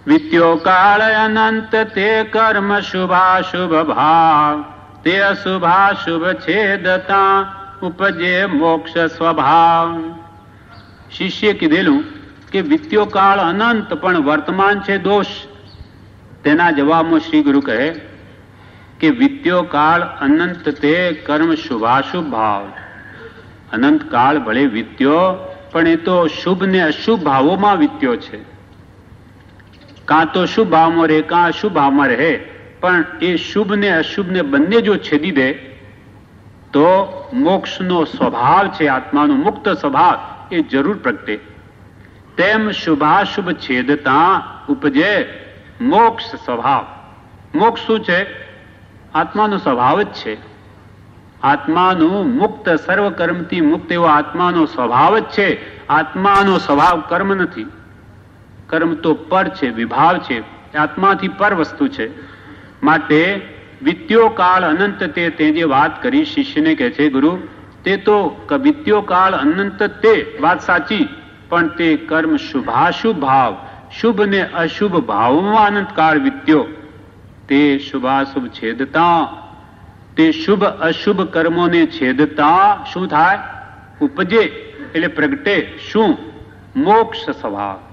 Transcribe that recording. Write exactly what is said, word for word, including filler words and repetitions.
વિત્યો કાળ અનંત તે કર્મ શુભાશુભ ભાવ, તે અશુભાશુભ છેદતા ઉપજે મોક્ષ સ્વભાવ. શિષ્ય કીધેલું કે વિત્યો કાળ અનંત પણ વર્તમાન છે દોષ. તેના જવાબમાં શ્રી ગુરુ કહે કે વિત્યો કાળ અનંત તે કર્મ શુભાશુભ ભાવ. અનંત કાળ ભલે વિત્યો, પણ એ તો શુભ ને અશુભ ભાવોમાં વિત્યો છે. કાં તો શુભ ભાવમાં રહે, કાં અશુભ ભાવમાં રહે, પણ એ શુભ ને અશુભ ને બંને જો છેદી દે તો મોક્ષનો સ્વભાવ છે, આત્માનો મુક્ત સ્વભાવ એ જરૂર પ્રગટે. તેમ શુભાશુભ છેદતા ઉપજે મોક્ષ સ્વભાવ. મોક્ષ શું છે? આત્માનો સ્વભાવ જ છે. આત્માનું મુક્ત, સર્વ કર્મથી મુક્ત એવો આત્માનો સ્વભાવ જ છે. આત્માનો સ્વભાવ કર્મ નથી. કર્મ તો પર છે, વિભાવ છે, આત્માથી પર વસ્તુ છે. માટે વિત્યો કાળ અનંત તે તે જે વાત કરી શિષ્યને કહે છે ગુરુ, તે તો વિત્યો કાળ અનંત તે વાત સાચી, પણ તે કર્મ શુભાશુભ ભાવ, શુભ ને અશુભ ભાવોમાં અનંત કાળ વિત્યો. તે શુભાશુભ છેદતા, તે શુભ અશુભ કર્મોને છેદતા શું થાય? ઉપજે એટલે પ્રગટે શું? મોક્ષ સ્વભાવ.